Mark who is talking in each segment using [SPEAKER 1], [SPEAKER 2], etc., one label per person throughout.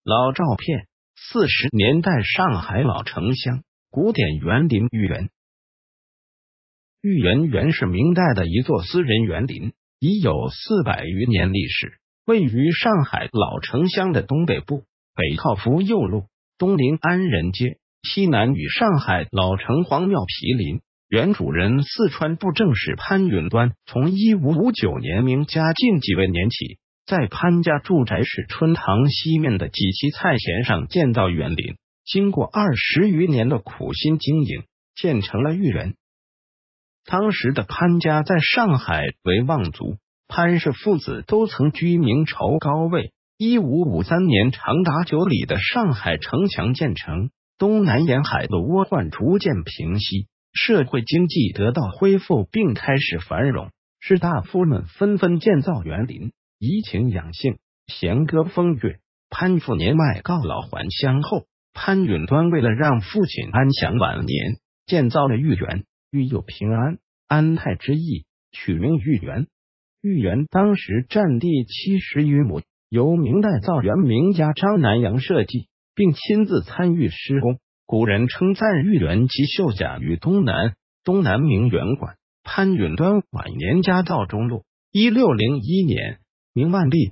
[SPEAKER 1] 老照片，40年代上海老城乡古典园林豫园。豫园原是明代的一座私人园林，已有400余年历史，位于上海老城乡的东北部，北靠福佑路，东临安仁街，西南与上海老城隍庙毗邻。原主人四川布政使潘允端从1559年明嘉靖几位年起，在潘家住宅市春堂西面的几期菜田上建造园林，经过20余年的苦心经营，建成了豫园。当时的潘家在上海为望族，潘氏父子都曾居明朝高位。1553年，长达9里的上海城墙建成，东南沿海的倭患逐渐平息，社会经济得到恢复并开始繁荣，士大夫们纷纷建造园林，怡情养性，弦歌风乐。潘父年迈告老还乡后，潘允端为了让父亲安享晚年，建造了豫园，寓有平安安泰之意，取名豫园。豫园当时占地70余亩，由明代造园名家张南阳设计，并亲自参与施工。古人称赞豫园及秀甲于东南明园馆。潘允端晚年家道中落。1601年，明万历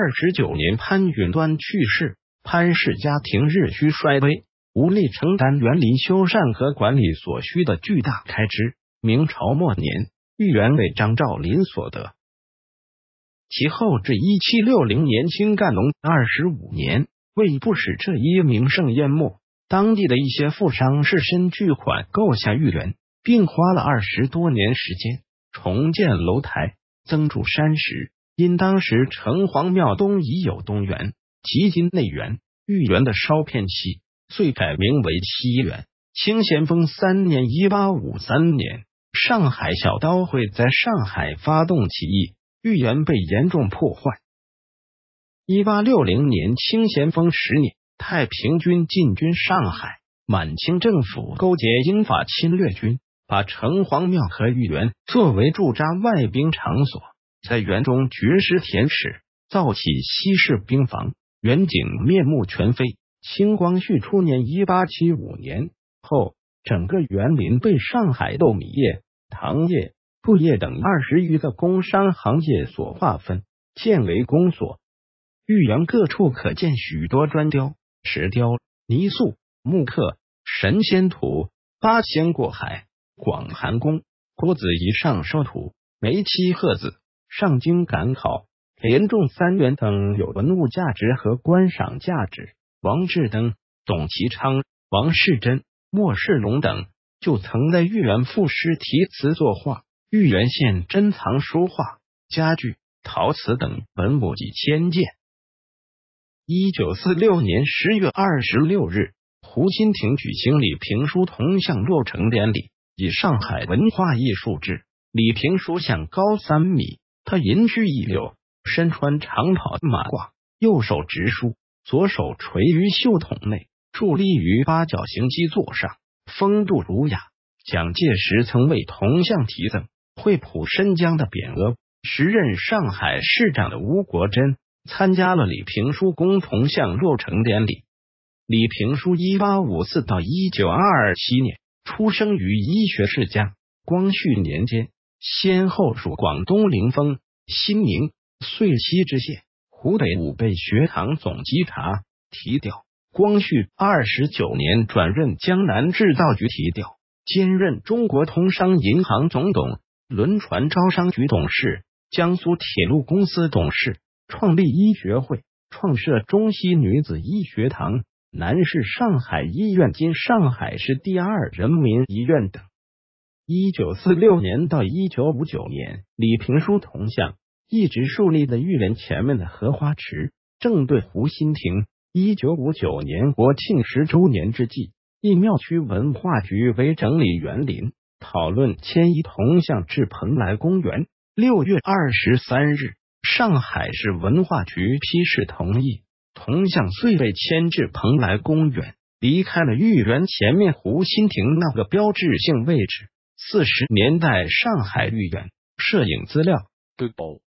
[SPEAKER 1] 29年，潘允端去世，潘氏家庭日趋衰微，无力承担园林修缮和管理所需的巨大开支。明朝末年，豫园为张兆麟所得。其后至1760年清干隆25年，为不使这一名声淹没，当地的一些富商士绅巨款购下豫园，并花了20多年时间重建楼台，增筑山石。因当时城隍庙东已有东园，即今内园，豫园的稍偏西，遂改名为西园。清咸丰3年1853年，上海小刀会在上海发动起义，豫园被严重破坏。1860年，清咸丰10年，太平军进军上海，满清政府勾结英法侵略军，把城隍庙和豫园作为驻扎外兵场所，在园中掘石填池，造起西式兵房，园景面目全非。清光绪初年1875年后，整个园林被上海豆米业、糖业、布业等20余个工商行业所划分，建为公所。豫园各处可见许多砖雕、石雕、泥塑、木刻、神仙图、八仙过海、广寒宫、郭子仪上寿图、梅妻贺字、上京赶考、连中3元等有文物价值和观赏价值。王志登、董其昌、王世珍、莫世龙等就曾在豫园赋诗题词作画。豫园现珍藏书画、家具、陶瓷等文物几千件。1946年10月26日，胡心亭举行李评书铜像落成典礼，以上海文化艺术志。李评书像高3米，他银须一绺，身穿长袍马褂，右手执书，左手垂于袖筒内，伫立于八角形基座上，风度儒雅。蒋介石曾为铜像题赠惠普申江的匾额。时任上海市长的吴国桢参加了李评书公铜像落成典礼。李评书1854到1927年，出生于医学世家。光绪年间，先后属广东临风、新宁、遂溪知县，湖北武备学堂总稽查，提调。光绪29年转任江南制造局提调，兼任中国通商银行总董、轮船招商局董事、江苏铁路公司董事，创立医学会，创设中西女子医学堂，南市上海医院今上海市第2人民医院等。1946年到1959年，李评书铜像一直竖立在豫园前面的荷花池，正对湖心亭。1959年国庆10周年之际，以庙区文化局为整理园林，讨论迁移铜像至蓬莱公园。6月23日，上海市文化局批示同意，铜像遂被迁至蓬莱公园，离开了豫园前面湖心亭那个标志性位置。40年代上海豫园。摄影资料对宝。